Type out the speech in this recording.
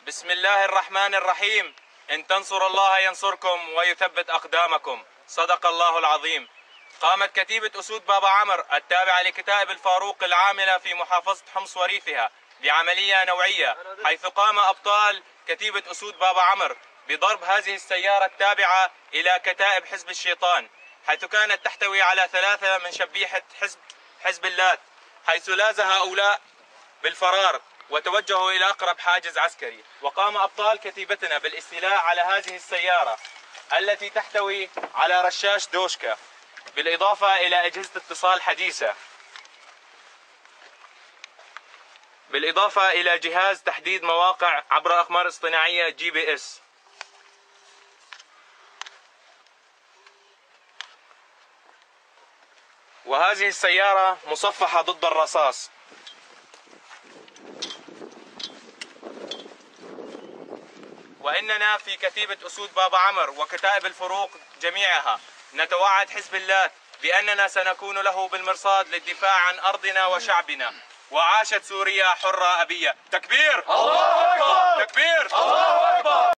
بسم الله الرحمن الرحيم. إن تنصروا الله ينصركم ويثبت أقدامكم. صدق الله العظيم. قامت كتيبة أسود بابا عمر التابعة لكتائب الفاروق العاملة في محافظة حمص وريفها بعملية نوعية، حيث قام أبطال كتيبة أسود بابا عمر بضرب هذه السيارة التابعة إلى كتائب حزب الشيطان، حيث كانت تحتوي على 3 من شبيحة حزب اللات، حيث لاز هؤلاء بالفرار وتوجهوا إلى أقرب حاجز عسكري. وقام أبطال كتيبتنا بالاستيلاء على هذه السيارة التي تحتوي على رشاش دوشكا، بالإضافة إلى أجهزة اتصال حديثة، بالإضافة إلى جهاز تحديد مواقع عبر أقمار اصطناعية GPS. وهذه السيارة مصفحة ضد الرصاص. وإننا في كتيبة أسود بابا عمر وكتائب الفروق جميعها نتوعد حزب اللات بأننا سنكون له بالمرصاد للدفاع عن أرضنا وشعبنا. وعاشت سوريا حرة أبية. تكبير! الله أكبر! تكبير! الله أكبر!